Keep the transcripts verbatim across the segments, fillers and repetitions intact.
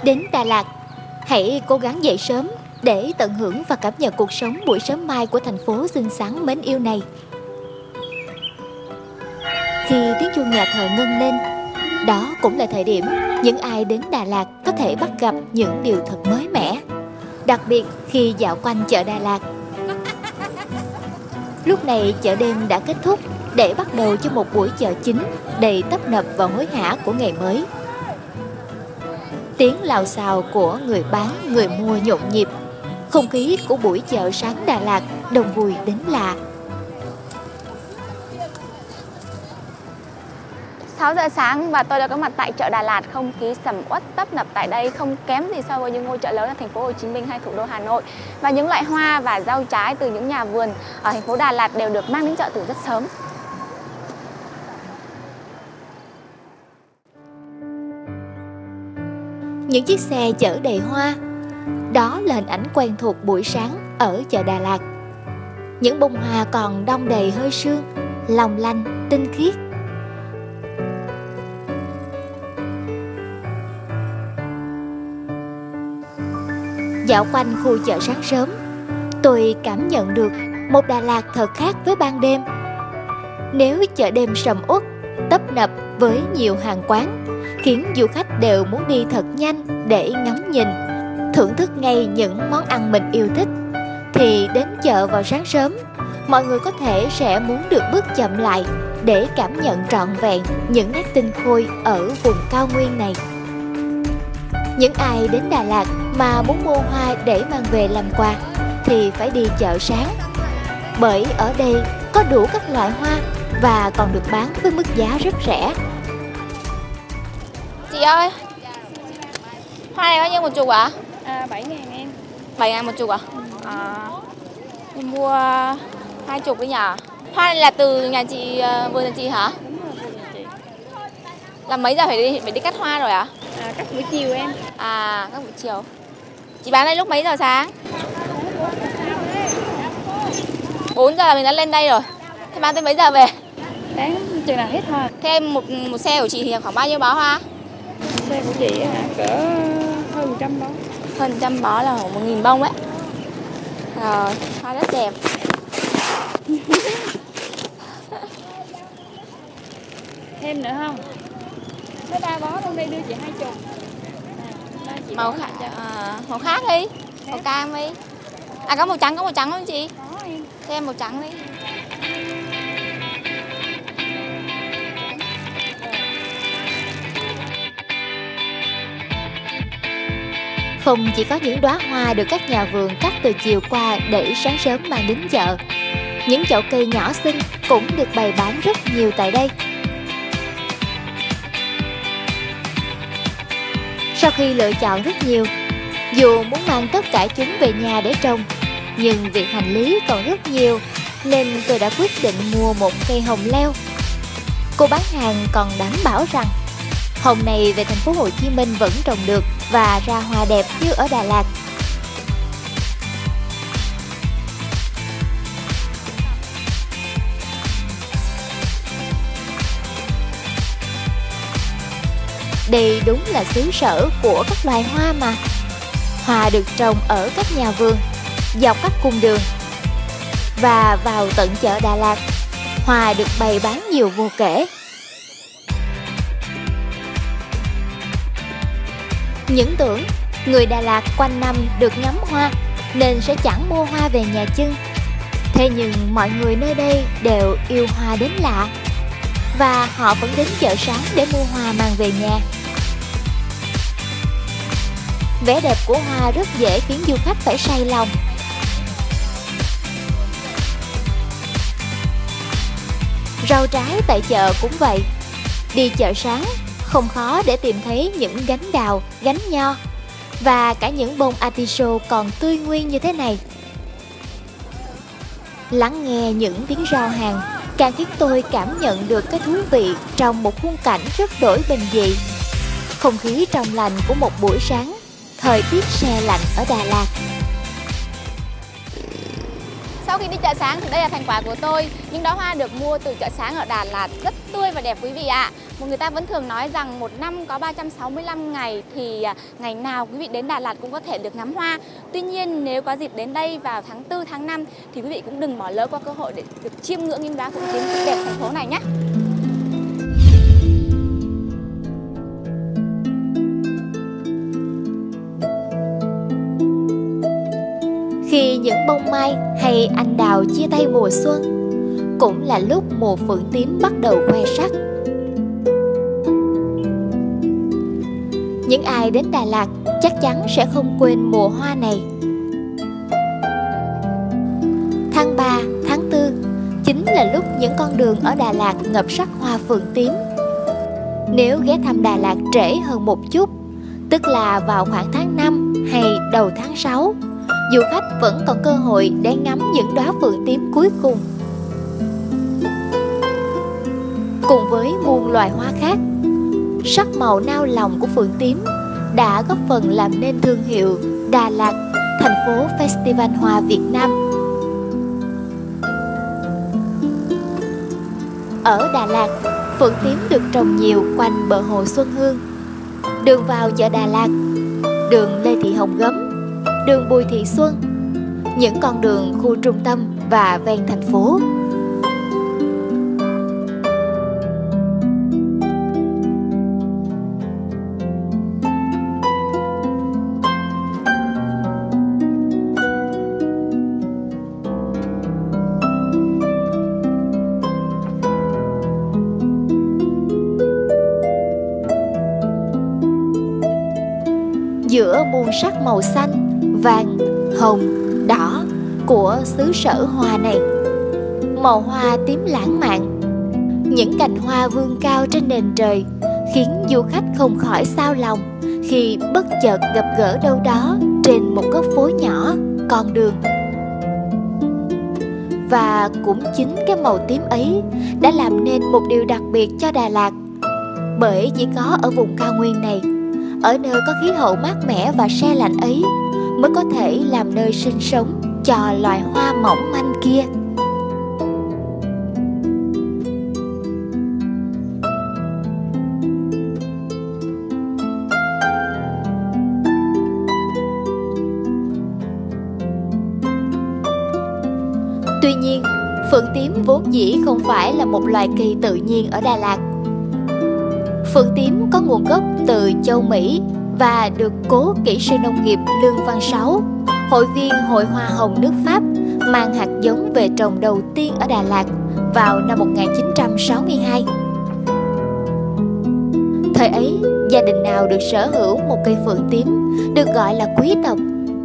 Đến Đà Lạt, hãy cố gắng dậy sớm để tận hưởng và cảm nhận cuộc sống buổi sớm mai của thành phố xinh xắn mến yêu này. Khi tiếng chuông nhà thờ ngân lên, đó cũng là thời điểm những ai đến Đà Lạt có thể bắt gặp những điều thật mới mẻ, đặc biệt khi dạo quanh chợ Đà Lạt. Lúc này chợ đêm đã kết thúc để bắt đầu cho một buổi chợ chính đầy tấp nập và hối hả của ngày mới. Tiếng lào xào của người bán, người mua nhộn nhịp. Không khí của buổi chợ sáng Đà Lạt đông vui đến lạ. sáu giờ sáng và tôi đã có mặt tại chợ Đà Lạt. Không khí sầm uất tấp nập tại đây không kém gì so với những ngôi chợ lớn ở thành phố Hồ Chí Minh hay thủ đô Hà Nội. Và những loại hoa và rau trái từ những nhà vườn ở thành phố Đà Lạt đều được mang đến chợ từ rất sớm. Những chiếc xe chở đầy hoa, đó là hình ảnh quen thuộc buổi sáng ở chợ Đà Lạt. Những bông hoa còn đong đầy hơi sương, long lanh, tinh khiết. Dạo quanh khu chợ sáng sớm, tôi cảm nhận được một Đà Lạt thật khác với ban đêm. Nếu chợ đêm sầm uất, tấp nập với nhiều hàng quán, khiến du khách đều muốn đi thật nhanh để ngắm nhìn, thưởng thức ngay những món ăn mình yêu thích, thì đến chợ vào sáng sớm, mọi người có thể sẽ muốn được bước chậm lại để cảm nhận trọn vẹn những nét tinh khôi ở vùng cao nguyên này. Những ai đến Đà Lạt mà muốn mua hoa để mang về làm quà thì phải đi chợ sáng, bởi ở đây có đủ các loại hoa và còn được bán với mức giá rất rẻ. Chị ơi, hoa này bao nhiêu một chục ạ? À, bảy ngàn em. bảy ngàn một chục ạ? À? À, em mua hai chục đấy nhỉ? Hoa này là từ nhà chị, vườn nhà chị hả? Đúng rồi, vườn nhà chị. Là mấy giờ phải đi, phải đi cắt hoa rồi ạ? À, cắt buổi chiều em. À, cắt buổi chiều. Chị bán đây lúc mấy giờ sáng? bốn giờ là mình đã lên đây rồi. Thế bán tới mấy giờ về? Bán chừng nào hết hoa. Thế em một, một xe của chị thì khoảng bao nhiêu bó hoa? Xe của chị hả? Cỡ hơn một trăm bó. Hơn một trăm bó là khoảng một nghìn bông đấy. Rồi, hoa rất đẹp. Thêm nữa không? Có ba bó luôn đây, đưa chị hai chục. À, màu khác, à, màu khác đi, màu cam đi. À, có màu trắng, có màu trắng không chị? Có em. Cho em màu trắng đi. Không chỉ có những đóa hoa được các nhà vườn cắt từ chiều qua để sáng sớm mang đến chợ, những chậu cây nhỏ xinh cũng được bày bán rất nhiều tại đây. Sau khi lựa chọn rất nhiều, dù muốn mang tất cả chúng về nhà để trồng, nhưng việc hành lý còn rất nhiều nên tôi đã quyết định mua một cây hồng leo. Cô bán hàng còn đảm bảo rằng hồng này về thành phố Hồ Chí Minh vẫn trồng được và ra hoa đẹp như ở Đà Lạt. Đây đúng là xứ sở của các loài hoa mà. Hoa được trồng ở các nhà vườn, dọc các cung đường. Và vào tận chợ Đà Lạt, hoa được bày bán nhiều vô kể. Những tưởng người Đà Lạt quanh năm được ngắm hoa nên sẽ chẳng mua hoa về nhà chưng. Thế nhưng mọi người nơi đây đều yêu hoa đến lạ, và họ vẫn đến chợ sáng để mua hoa mang về nhà. Vẻ đẹp của hoa rất dễ khiến du khách phải say lòng. Rau trái tại chợ cũng vậy. Đi chợ sáng không khó để tìm thấy những gánh đào, gánh nho và cả những bông artichoke còn tươi nguyên như thế này. Lắng nghe những tiếng rao hàng càng khiến tôi cảm nhận được cái thú vị trong một khung cảnh rất đổi bình dị. Không khí trong lành của một buổi sáng, thời tiết se lạnh ở Đà Lạt. Sau khi đi chợ sáng thì đây là thành quả của tôi. Những đóa hoa được mua từ chợ sáng ở Đà Lạt rất tươi và đẹp quý vị ạ. Một người ta vẫn thường nói rằng một năm có ba trăm sáu mươi lăm ngày thì ngày nào quý vị đến Đà Lạt cũng có thể được ngắm hoa. Tuy nhiên nếu có dịp đến đây vào tháng tư, tháng năm thì quý vị cũng đừng bỏ lỡ qua cơ hội để được chiêm ngưỡng những đóa phượng tím rất đẹp thành phố này nhé. Khi những bông mai hay anh đào chia tay mùa xuân, cũng là lúc mùa phượng tím bắt đầu khoe sắc. Những ai đến Đà Lạt chắc chắn sẽ không quên mùa hoa này. Tháng ba, tháng tư chính là lúc những con đường ở Đà Lạt ngập sắc hoa phượng tím. Nếu ghé thăm Đà Lạt trễ hơn một chút, tức là vào khoảng tháng năm hay đầu tháng sáu, du khách vẫn còn cơ hội để ngắm những đóa phượng tím cuối cùng. Cùng với muôn loài hoa khác, sắc màu nao lòng của phượng tím đã góp phần làm nên thương hiệu Đà Lạt, thành phố Festival Hoa Việt Nam. Ở Đà Lạt, phượng tím được trồng nhiều quanh bờ hồ Xuân Hương, đường vào chợ Đà Lạt, đường Lê Thị Hồng Gấm, đường Bùi Thị Xuân, những con đường khu trung tâm và ven thành phố. Giữa muôn sắc màu xanh, vàng, hồng, đỏ của xứ sở hoa này, màu hoa tím lãng mạn, những cành hoa vươn cao trên nền trời khiến du khách không khỏi xao lòng khi bất chợt gặp gỡ đâu đó trên một góc phố nhỏ, con đường. Và cũng chính cái màu tím ấy đã làm nên một điều đặc biệt cho Đà Lạt, bởi chỉ có ở vùng cao nguyên này, ở nơi có khí hậu mát mẻ và se lạnh ấy, mới có thể làm nơi sinh sống cho loài hoa mỏng manh kia. Tuy nhiên, phượng tím vốn dĩ không phải là một loài cây tự nhiên ở Đà Lạt. Phượng tím có nguồn gốc từ châu Mỹ và được cố kỹ sư nông nghiệp Lương Văn Sáu, hội viên Hội Hoa Hồng nước Pháp, mang hạt giống về trồng đầu tiên ở Đà Lạt vào năm một nghìn chín trăm sáu mươi hai. Thời ấy, gia đình nào được sở hữu một cây phượng tím được gọi là quý tộc.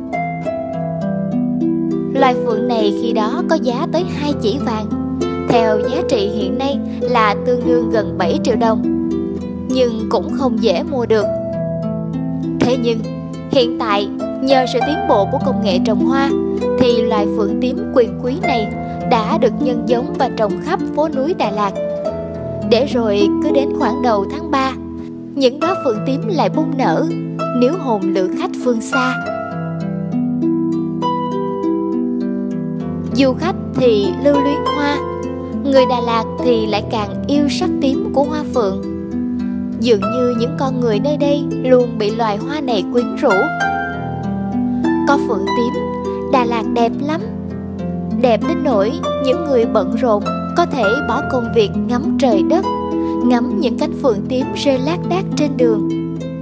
Loài phượng này khi đó có giá tới hai chỉ vàng, theo giá trị hiện nay là tương đương gần bảy triệu đồng, nhưng cũng không dễ mua được. Thế nhưng, hiện tại, nhờ sự tiến bộ của công nghệ trồng hoa, thì loài phượng tím quyền quý này đã được nhân giống và trồng khắp phố núi Đà Lạt. Để rồi cứ đến khoảng đầu tháng ba, những đóa phượng tím lại bung nở, níu hồn lữ khách phương xa. Du khách thì lưu luyến hoa, người Đà Lạt thì lại càng yêu sắc tím của hoa phượng. Dường như những con người nơi đây luôn bị loài hoa này quyến rũ. Có phượng tím, Đà Lạt đẹp lắm. Đẹp đến nỗi những người bận rộn có thể bỏ công việc ngắm trời đất, ngắm những cánh phượng tím rơi lác đác trên đường.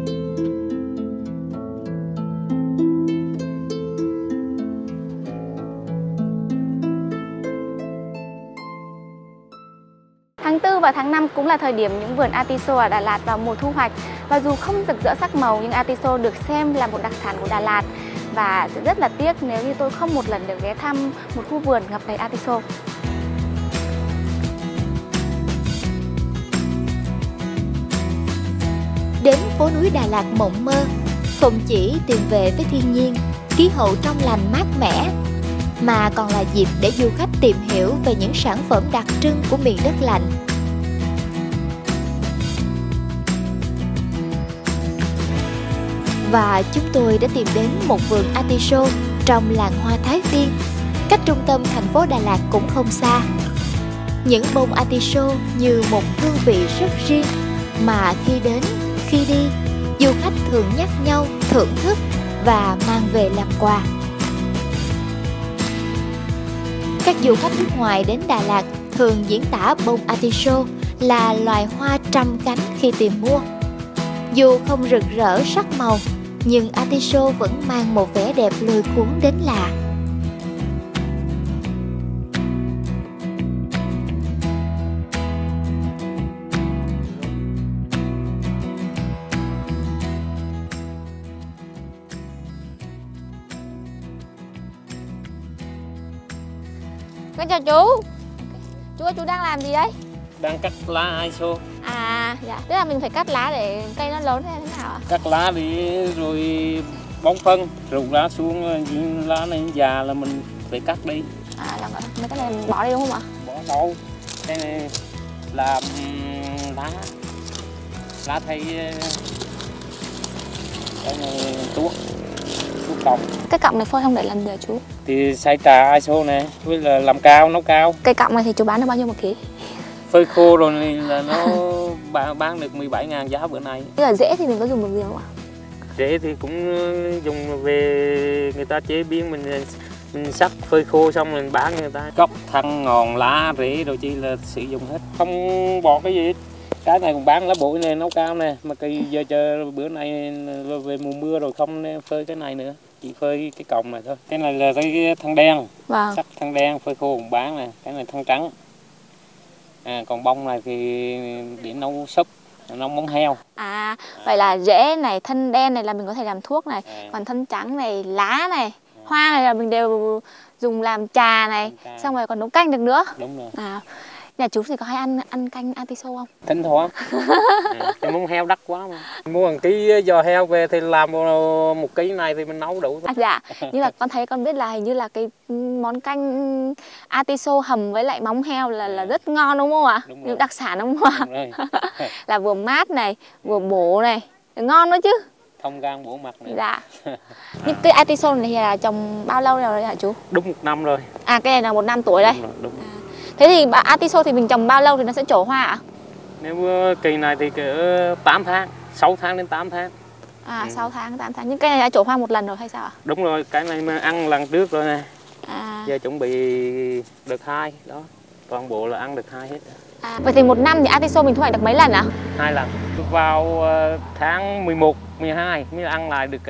Tháng tư và tháng năm cũng là thời điểm những vườn atiso ở Đà Lạt vào mùa thu hoạch. Và dù không rực rỡ sắc màu nhưng atiso được xem là một đặc sản của Đà Lạt. Và sẽ rất là tiếc nếu như tôi không một lần được ghé thăm một khu vườn ngập đầy atiso. Đến phố núi Đà Lạt mộng mơ, không chỉ tìm về với thiên nhiên, khí hậu trong lành mát mẻ, mà còn là dịp để du khách tìm hiểu về những sản phẩm đặc trưng của miền đất lạnh. Và chúng tôi đã tìm đến một vườn atiso trong làng hoa Thái Phiên, cách trung tâm thành phố Đà Lạt cũng không xa. Những bông artichoke như một hương vị rất riêng mà khi đến, khi đi, du khách thường nhắc nhau thưởng thức và mang về làm quà. Các du khách nước ngoài đến Đà Lạt thường diễn tả bông artichoke là loài hoa trăm cánh khi tìm mua. Dù không rực rỡ sắc màu, nhưng artichoke vẫn mang một vẻ đẹp lôi cuốn đến lạ. Con chào chú. Chú ơi, chú đang làm gì đấy? Đang cắt lá artichoke. À, dạ. Tức là mình phải cắt lá để cây nó lớn hay thế nào ạ? Cắt lá đi rồi bón phân, rụng lá xuống, những lá này già là mình phải cắt đi. À, là mấy cái này mình bỏ đi đúng không ạ? Bỏ đâu? Cái này làm lá, lá thay cái này tuốt, tuốt cọng. Cái cọng này phơi không để lần được chú? Thì xay trà artichoke này, với là làm cao, nấu cao. Cây cọng này thì chú bán được bao nhiêu một ký? Phơi khô rồi là nó bán được mười bảy ngàn giá bữa nay. Tức là rễ thì mình có dùng được gì không ạ? Rễ thì cũng dùng về người ta chế biến, mình mình sắc phơi khô xong mình bán người ta. Gốc, thân, ngọn, lá, rễ rồi chi là sử dụng hết, không bỏ cái gì hết. Cái này cũng bán lá bội này, nấu cao nè, mà cây giờ chờ bữa nay về mùa mưa rồi không phơi cái này nữa, chỉ phơi cái cọng này thôi. Cái này là cái thân đen, vâng. Sắc thân đen phơi khô cũng bán nè, cái này thân trắng. À, còn bông này thì để nấu súp, nấu móng heo. À, vậy là rễ này, thân đen này là mình có thể làm thuốc này, à. Còn thân trắng này, lá này, à. Hoa này là mình đều dùng làm trà này, trà. Xong rồi còn nấu canh được nữa. Đúng rồi. À, nhà chú thì có hay ăn ăn canh artichoke không? Thỉnh thoảng. À, cái móng heo đắt quá mà. Mua một ký giò heo về thì làm một ký này thì mình nấu đủ thôi. À, dạ, nhưng mà con thấy con biết là hình như là cái món canh artichoke hầm với lại móng heo là là rất ngon đúng không ạ? Đúng Những đặc sản đúng không ạ? Là vừa mát này, vừa bổ này, ngon đó chứ. Thông gan bổ mặt nữa. Dạ. Nhưng cái artichoke này là trồng bao lâu rồi hả chú? Đúng một năm rồi. À, cái này là một năm tuổi đây. Đúng rồi, đúng. À. Thế thì artichoke thì mình trồng bao lâu thì nó sẽ trổ hoa ạ? Nếu kỳ này thì cỡ tám tháng, sáu tháng đến tám tháng. À, ừ. sáu tháng, tám tháng. Nhưng cây này đã trổ hoa một lần rồi hay sao ạ? Đúng rồi, cái này mà ăn lần trước rồi nè. À. Giờ chuẩn bị đợt hai đó. Toàn bộ là ăn được hai hết. À, vậy thì một năm thì artichoke mình thu hoạch được mấy lần ạ? Hai lần. Vào tháng mười một, mười hai mới ăn lại được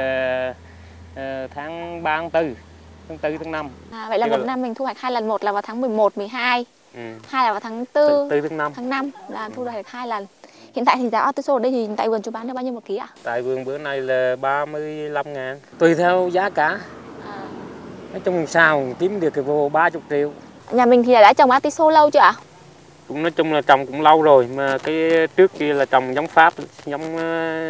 tháng ba, tháng tư, tháng tư, tháng năm. À, vậy là Thế một là... năm mình thu hoạch hai lần, một là vào tháng mười một, mười hai. Ừ. Hai là vào tháng tư, tư tháng năm. Tháng năm là thu hoạch được hai lần. Hiện tại thì giá artichoke ở đây thì tại vườn chú bán được bao nhiêu một ký ạ? Tại vườn bữa nay là ba mươi lăm ngàn. Tùy theo giá cả. À. Nói chung sao kiếm được cái vô ba mươi triệu. Nhà mình thì đã trồng artichoke lâu chưa ạ? Cũng nói chung là trồng cũng lâu rồi, mà cái trước kia là trồng giống Pháp, giống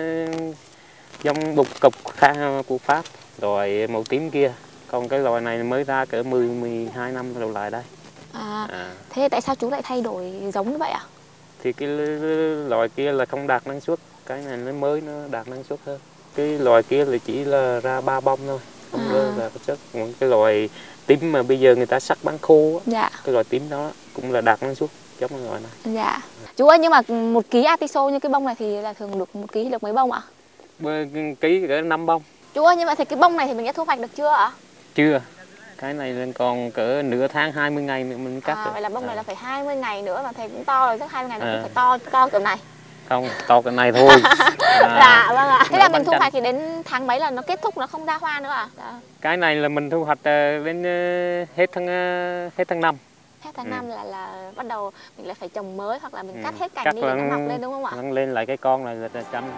giống bục cục của Pháp, rồi màu tím kia. Còn cái loài này mới ra cỡ mười, mười hai năm rồi lại đây. À, à. Thế tại sao chú lại thay đổi giống như vậy ạ? Thì cái loài kia là không đạt năng suất, cái này nó mới nó đạt năng suất hơn. Cái loài kia là chỉ là ra ba bông thôi, không à. Là cái chất. Cái loài tím mà bây giờ người ta sắc bán khô, dạ. Cái loài tím đó cũng là đạt năng suất giống cái loài này. Dạ. Chú ơi, nhưng mà một ký artichoke như cái bông này thì là thường được một ký được mấy bông ạ? Ký cỡ năm bông. Chú ơi, nhưng mà thì cái bông này thì mình đã thu hoạch được chưa ạ? Chưa. Cái này lên còn cỡ nửa tháng, hai mươi ngày nữa mình cắt. À, được. Vậy là bông à. này là phải hai mươi ngày nữa, mà thầy cũng to rồi, chắc hai mươi ngày nữa à. Phải to to kiểu này. Không, to cái này thôi. À, dạ, vâng ạ. Thế là mình thu hoạch thì đến tháng mấy là nó kết thúc, nó không ra hoa nữa à? Dạ. Cái này là mình thu hoạch đến hết tháng hết tháng năm. Hết tháng ừ. năm là là bắt đầu mình lại phải trồng mới, hoặc là mình cắt ừ. hết cành cắt đi để nó mọc lên đúng không ạ? Nó lên lại cái con này là chăm.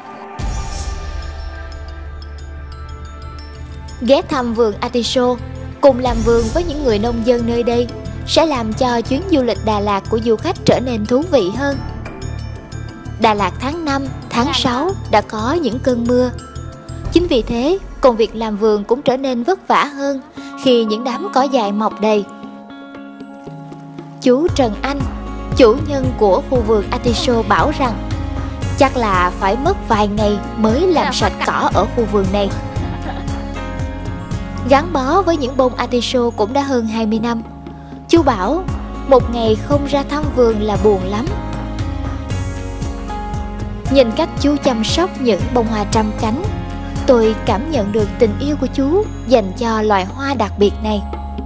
Ghé thăm vườn artichoke, cùng làm vườn với những người nông dân nơi đây sẽ làm cho chuyến du lịch Đà Lạt của du khách trở nên thú vị hơn. Đà Lạt tháng năm, tháng sáu đã có những cơn mưa. Chính vì thế, công việc làm vườn cũng trở nên vất vả hơn khi những đám cỏ dại mọc đầy. Chú Trần Anh, chủ nhân của khu vườn artichoke bảo rằng chắc là phải mất vài ngày mới làm sạch cỏ ở khu vườn này. Gắn bó với những bông artichoke cũng đã hơn hai mươi năm. Chú bảo một ngày không ra thăm vườn là buồn lắm. Nhìn cách chú chăm sóc những bông hoa trăm cánh, tôi cảm nhận được tình yêu của chú dành cho loài hoa đặc biệt này.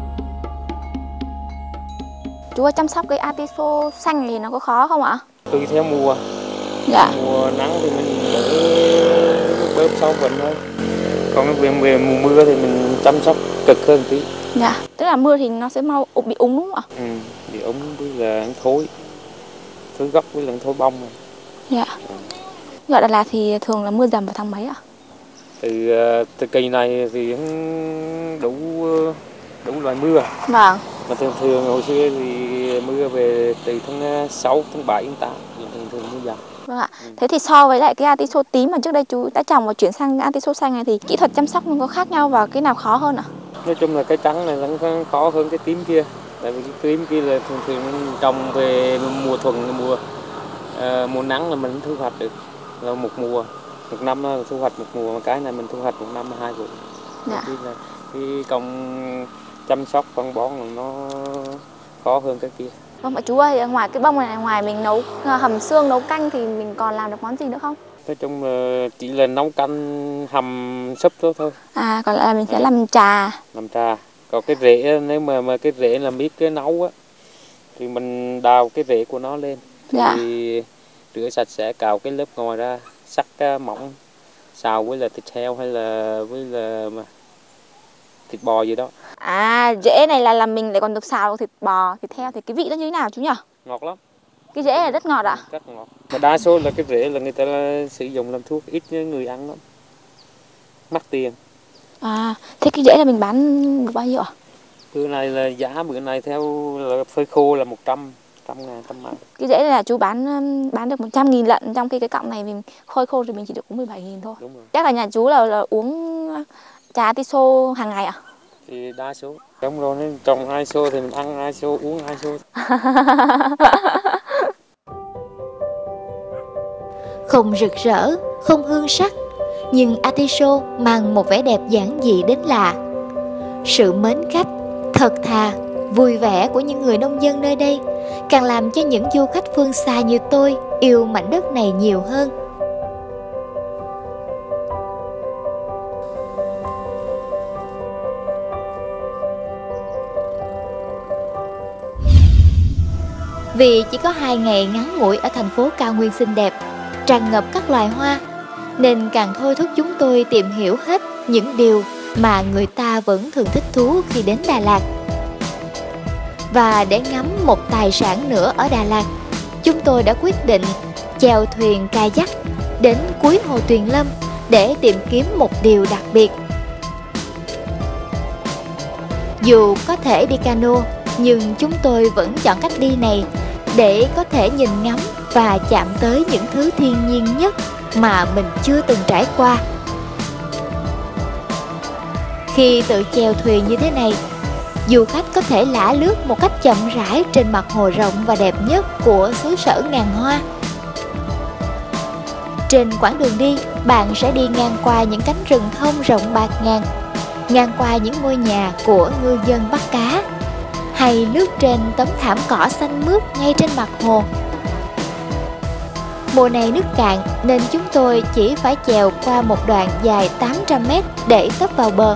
Chú ơi, chăm sóc cái artichoke xanh thì nó có khó không ạ? Tùy theo mùa. Dạ. Mùa nắng thì mình để bơm sau vườn thôi. Còn về, về mùa mưa thì mình chăm sóc cực hơn tí. Dạ. Tức là mưa thì nó sẽ mau bị úng đúng không ạ? Ừ, bị úng với là thối. Thối gốc với là thối bông. Dạ. Ừ. Ở Đà Lạt thì thường là mưa dầm vào tháng mấy ạ? Từ, từ kỳ này thì đủ đủ loại mưa. Vâng. Mà thường thường hồi xưa thì mưa về từ tháng sáu, tháng bảy, tháng tám thì thường thường mưa dầm. Vâng ạ. Ừ. Thế thì so với lại cái artichoke tím mà trước đây chú đã trồng và chuyển sang artichoke xanh này thì kỹ thuật chăm sóc nó có khác nhau và cái nào khó hơn ạ? Nói chung là cái trắng này vẫn khó hơn cái tím kia. Tại vì cái tím kia là thường thường mình trồng về mùa thuận, mùa uh, mùa nắng là mình thu hoạch được. Là một mùa, một năm là thu hoạch một mùa, mà cái này mình thu hoạch một năm là hai vụ. Dạ. Cái, là, cái công chăm sóc phân bón là nó khó hơn cái kia. Vâng, chú ơi, ngoài cái bông này, ngoài mình nấu hầm xương, nấu canh thì mình còn làm được món gì nữa không? Nói chung là chỉ là nấu canh, hầm súp đó thôi. À, còn lại là mình sẽ làm trà. Làm trà. Còn cái rễ, nếu mà, mà cái rễ là biết cái nấu á, thì mình đào cái rễ của nó lên. Dạ. Thì rửa sạch sẽ cào cái lớp ngoài ra, sắc mỏng, xào với là thịt heo hay là với là thịt bò gì đó. À, rễ này là làm mình lại còn được xào thịt bò, thịt heo thì cái vị nó như thế nào chú nhỉ? Ngọt lắm. Cái rễ này rất ngọt ạ? Rất ngọt. Mà đa số là cái rễ là người ta sử dụng làm thuốc, ít người ăn lắm. Mắc tiền. À, thế cái rễ là mình bán được bao nhiêu ạ? Bữa này là giá bữa này theo là phơi khô là một trăm, trăm ngàn, trăm ngàn. Cái rễ này là chú bán bán được một trăm nghìn lận, trong khi cái cọng này mình phơi khô thì mình chỉ được có mười bảy nghìn thôi. Đúng rồi. Chắc là nhà chú là, là uống trà artichoke hàng ngày ạ? Thì đa số. Đúng rồi, nên trồng artichoke thì mình ăn artichoke, uống artichoke. Không rực rỡ, không hương sắc, nhưng artichoke mang một vẻ đẹp giản dị đến lạ. Sự mến khách, thật thà, vui vẻ của những người nông dân nơi đây càng làm cho những du khách phương xa như tôi yêu mảnh đất này nhiều hơn. Vì chỉ có hai ngày ngắn ngủi ở thành phố cao nguyên xinh đẹp, tràn ngập các loài hoa, nên càng thôi thúc chúng tôi tìm hiểu hết những điều mà người ta vẫn thường thích thú khi đến Đà Lạt. Và để ngắm một tài sản nữa ở Đà Lạt, chúng tôi đã quyết định chèo thuyền kayak đến cuối hồ Tuyền Lâm để tìm kiếm một điều đặc biệt. Dù có thể đi cano, nhưng chúng tôi vẫn chọn cách đi này để có thể nhìn ngắm và chạm tới những thứ thiên nhiên nhất mà mình chưa từng trải qua. Khi tự chèo thuyền như thế này, du khách có thể lả lướt một cách chậm rãi trên mặt hồ rộng và đẹp nhất của xứ sở ngàn hoa. Trên quãng đường đi, bạn sẽ đi ngang qua những cánh rừng thông rộng bạt ngàn, ngang qua những ngôi nhà của ngư dân bắt cá, hay lướt trên tấm thảm cỏ xanh mướt ngay trên mặt hồ. Mùa này nước cạn nên chúng tôi chỉ phải chèo qua một đoạn dài tám trăm mét để tấp vào bờ.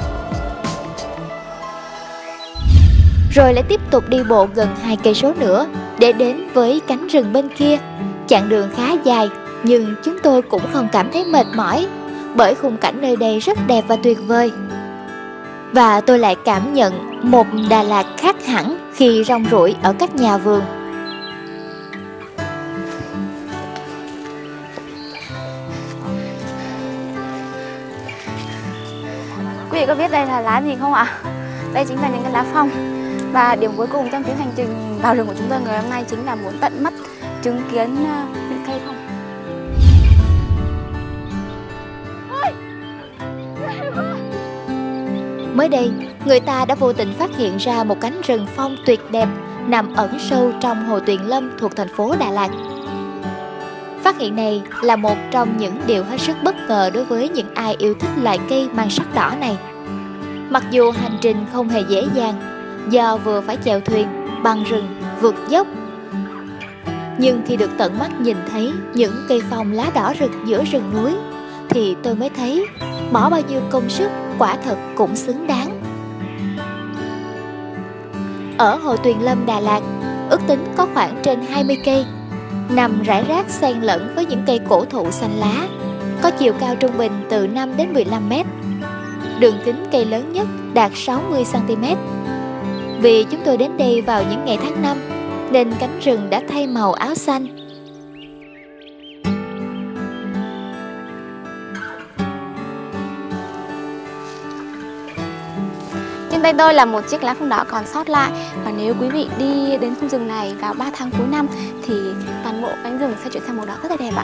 Rồi lại tiếp tục đi bộ gần hai cây số nữa để đến với cánh rừng bên kia. Chặng đường khá dài nhưng chúng tôi cũng không cảm thấy mệt mỏi, bởi khung cảnh nơi đây rất đẹp và tuyệt vời. Và tôi lại cảm nhận một Đà Lạt khác hẳn khi rong ruổi ở các nhà vườn. Quý vị có biết đây là lá gì không ạ? Đây chính là những cái lá phong. Và điểm cuối cùng trong chuyến hành trình vào rừng của chúng tôi ngày hôm nay chính là muốn tận mắt chứng kiến những cây phong. Mới đây, người ta đã vô tình phát hiện ra một cánh rừng phong tuyệt đẹp nằm ẩn sâu trong hồ Tuyền Lâm thuộc thành phố Đà Lạt. Phát hiện này là một trong những điều hết sức bất ngờ đối với những ai yêu thích loài cây mang sắc đỏ này. Mặc dù hành trình không hề dễ dàng, do vừa phải chèo thuyền, băng rừng, vượt dốc, nhưng khi được tận mắt nhìn thấy những cây phong lá đỏ rực giữa rừng núi, thì tôi mới thấy bỏ bao nhiêu công sức quả thật cũng xứng đáng. Ở Hồ Tuyền Lâm, Đà Lạt, ước tính có khoảng trên hai mươi cây, nằm rải rác xen lẫn với những cây cổ thụ xanh lá, có chiều cao trung bình từ năm đến mười lăm mét. Đường kính cây lớn nhất đạt sáu mươi xăng ti mét. Vì chúng tôi đến đây vào những ngày tháng năm, nên cánh rừng đã thay màu áo xanh. Trên tay tôi là một chiếc lá phong đỏ còn sót lại, và nếu quý vị đi đến khu rừng này vào ba tháng cuối năm thì toàn bộ cánh rừng sẽ chuyển sang màu đỏ rất là đẹp ạ.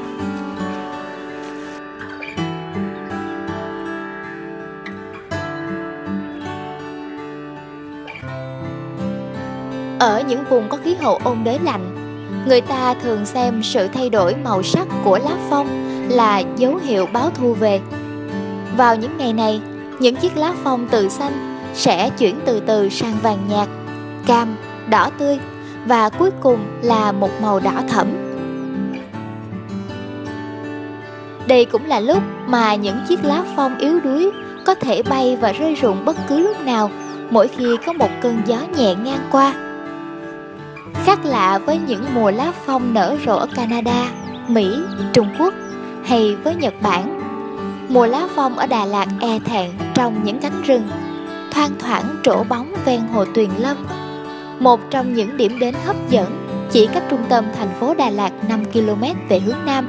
Ở những vùng có khí hậu ôn đới lạnh, người ta thường xem sự thay đổi màu sắc của lá phong là dấu hiệu báo thu về. Vào những ngày này, những chiếc lá phong từ xanh sẽ chuyển từ từ sang vàng nhạt, cam, đỏ tươi và cuối cùng là một màu đỏ thẫm. Đây cũng là lúc mà những chiếc lá phong yếu đuối có thể bay và rơi rụng bất cứ lúc nào mỗi khi có một cơn gió nhẹ ngang qua. Khác lạ với những mùa lá phong nở rộ ở Canada, Mỹ, Trung Quốc hay với Nhật Bản, mùa lá phong ở Đà Lạt e thẹn trong những cánh rừng, thoang thoảng trổ bóng ven Hồ Tuyền Lâm, một trong những điểm đến hấp dẫn chỉ cách trung tâm thành phố Đà Lạt năm ki lô mét về hướng Nam.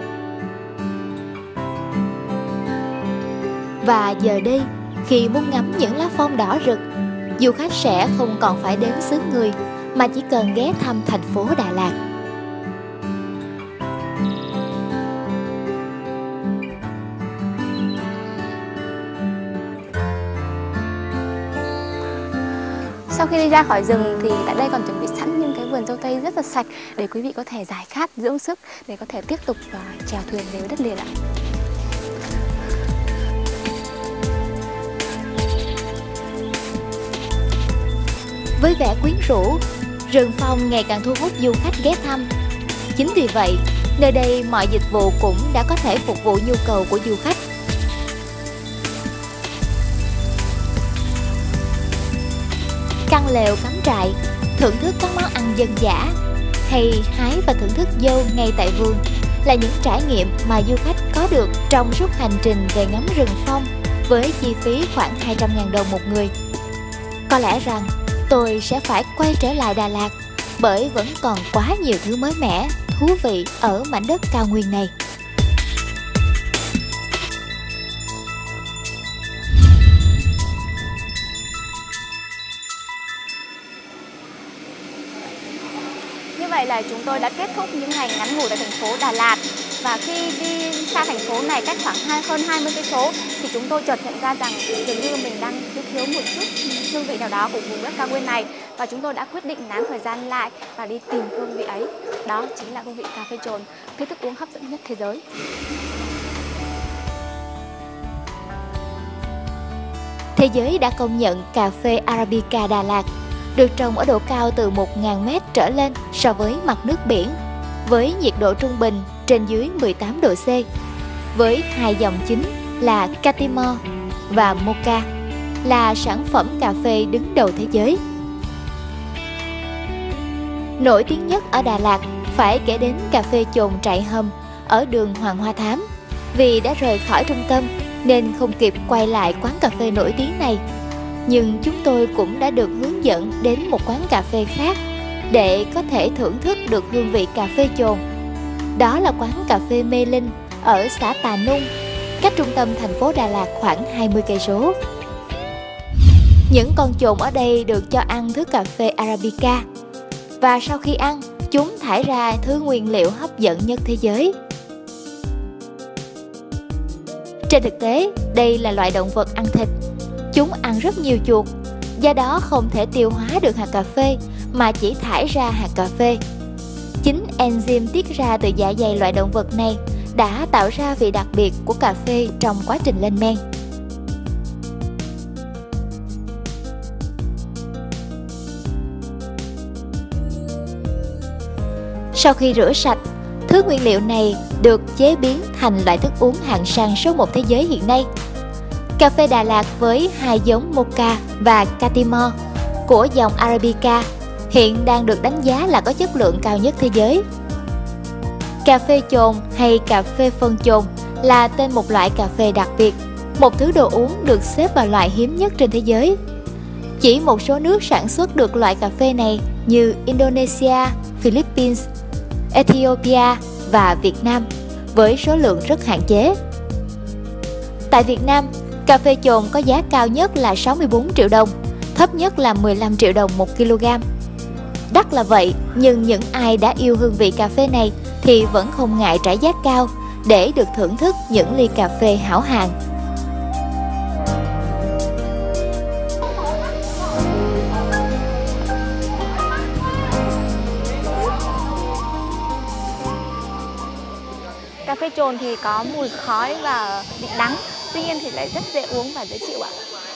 Và giờ đây, khi muốn ngắm những lá phong đỏ rực, du khách sẽ không còn phải đến xứ người, mà chỉ cần ghé thăm thành phố Đà Lạt. Sau khi đi ra khỏi rừng thì tại đây còn chuẩn bị sẵn những cái vườn dâu tây rất là sạch để quý vị có thể giải khát, dưỡng sức để có thể tiếp tục uh, chèo thuyền về với đất liền ạ. Với vẻ quyến rũ, rừng phong ngày càng thu hút du khách ghé thăm. Chính vì vậy, nơi đây mọi dịch vụ cũng đã có thể phục vụ nhu cầu của du khách. Căn lều cắm trại, thưởng thức các món ăn dân dã, hay hái và thưởng thức dâu ngay tại vườn là những trải nghiệm mà du khách có được trong suốt hành trình về ngắm rừng phong với chi phí khoảng hai trăm nghìn đồng một người. Có lẽ rằng tôi sẽ phải quay trở lại Đà Lạt bởi vẫn còn quá nhiều thứ mới mẻ, thú vị ở mảnh đất cao nguyên này. Như vậy là chúng tôi đã kết thúc những ngày ngắn ngủi tại thành phố Đà Lạt. Và khi đi xa thành phố này cách khoảng hai, hơn hai mươi cây số thì chúng tôi chợt nhận ra rằng dường như mình đang thiếu thiếu một chút hương vị nào đó của vùng đất cao nguyên này, và chúng tôi đã quyết định nán thời gian lại và đi tìm hương vị ấy. Đó chính là hương vị cà phê trồn, thứ thức uống hấp dẫn nhất thế giới. Thế giới đã công nhận cà phê Arabica Đà Lạt được trồng ở độ cao từ một nghìn mét trở lên so với mặt nước biển, với nhiệt độ trung bình trên dưới mười tám độ C, với hai dòng chính là Catimor và Mocha, là sản phẩm cà phê đứng đầu thế giới. Nổi tiếng nhất ở Đà Lạt phải kể đến cà phê chồn Trại Hầm ở đường Hoàng Hoa Thám. Vì đã rời khỏi trung tâm nên không kịp quay lại quán cà phê nổi tiếng này, nhưng chúng tôi cũng đã được hướng dẫn đến một quán cà phê khác để có thể thưởng thức được hương vị cà phê chồn. Đó là quán cà phê Mê Linh ở xã Tà Nung, cách trung tâm thành phố Đà Lạt khoảng hai mươi cây số. Những con chồn ở đây được cho ăn thứ cà phê Arabica, và sau khi ăn, chúng thải ra thứ nguyên liệu hấp dẫn nhất thế giới. Trên thực tế, đây là loại động vật ăn thịt. Chúng ăn rất nhiều chuột, do đó không thể tiêu hóa được hạt cà phê mà chỉ thải ra hạt cà phê. Chính enzyme tiết ra từ dạ dày loại động vật này đã tạo ra vị đặc biệt của cà phê trong quá trình lên men. Sau khi rửa sạch, thứ nguyên liệu này được chế biến thành loại thức uống hạng sang số một thế giới hiện nay. Cà phê Đà Lạt với hai giống Mocha và Catimor của dòng Arabica hiện đang được đánh giá là có chất lượng cao nhất thế giới. Cà phê chồn hay cà phê phân chồn là tên một loại cà phê đặc biệt, một thứ đồ uống được xếp vào loại hiếm nhất trên thế giới. Chỉ một số nước sản xuất được loại cà phê này như Indonesia, Philippines, Ethiopia và Việt Nam, với số lượng rất hạn chế. Tại Việt Nam, cà phê chồn có giá cao nhất là sáu mươi bốn triệu đồng, thấp nhất là mười lăm triệu đồng một kg. Đắt là vậy, nhưng những ai đã yêu hương vị cà phê này thì vẫn không ngại trả giá cao để được thưởng thức những ly cà phê hảo hạng. Cà phê chồn thì có mùi khói và vị đắng, tuy nhiên thì lại rất dễ uống và dễ chịu ạ.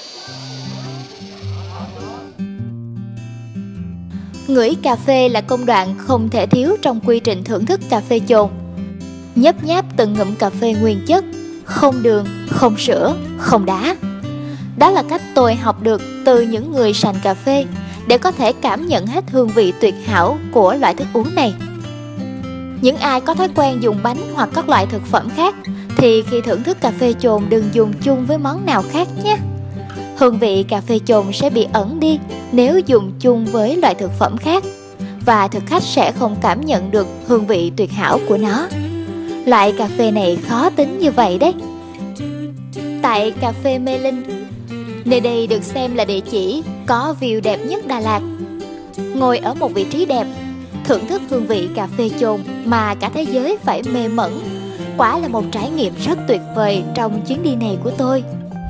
Ngửi cà phê là công đoạn không thể thiếu trong quy trình thưởng thức cà phê chồn. Nhấp nháp từng ngụm cà phê nguyên chất, không đường, không sữa, không đá. Đó là cách tôi học được từ những người sành cà phê để có thể cảm nhận hết hương vị tuyệt hảo của loại thức uống này. Những ai có thói quen dùng bánh hoặc các loại thực phẩm khác thì khi thưởng thức cà phê chồn đừng dùng chung với món nào khác nhé. Hương vị cà phê chồn sẽ bị ẩn đi nếu dùng chung với loại thực phẩm khác, và thực khách sẽ không cảm nhận được hương vị tuyệt hảo của nó. Loại cà phê này khó tính như vậy đấy. Tại cà phê Mê Linh, nơi đây được xem là địa chỉ có view đẹp nhất Đà Lạt. Ngồi ở một vị trí đẹp, thưởng thức hương vị cà phê chồn mà cả thế giới phải mê mẩn, quả là một trải nghiệm rất tuyệt vời trong chuyến đi này của tôi.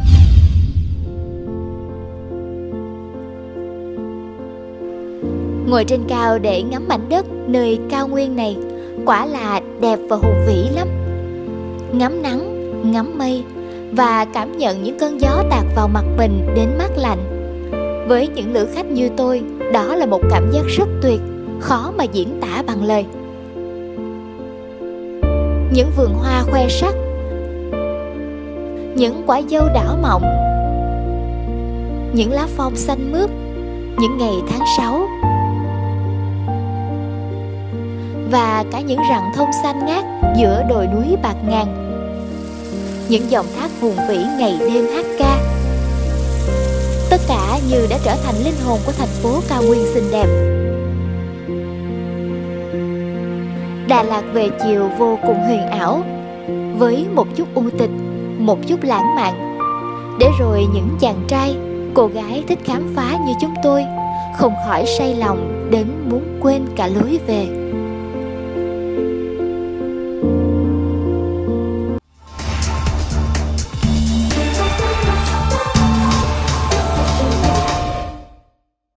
Ngồi trên cao để ngắm mảnh đất nơi cao nguyên này quả là đẹp và hùng vĩ lắm. Ngắm nắng, ngắm mây và cảm nhận những cơn gió tạt vào mặt mình đến mát lạnh. Với những lữ khách như tôi, đó là một cảm giác rất tuyệt, khó mà diễn tả bằng lời. Những vườn hoa khoe sắc, những quả dâu đỏ mọng, những lá phong xanh mướt, những ngày tháng sáu, và cả những rặng thông xanh ngát giữa đồi núi bạt ngàn. Những dòng thác hùng vĩ ngày đêm hát ca. Tất cả như đã trở thành linh hồn của thành phố cao nguyên xinh đẹp. Đà Lạt về chiều vô cùng huyền ảo, với một chút u tịch, một chút lãng mạn, để rồi những chàng trai, cô gái thích khám phá như chúng tôi không khỏi say lòng đến muốn quên cả lối về.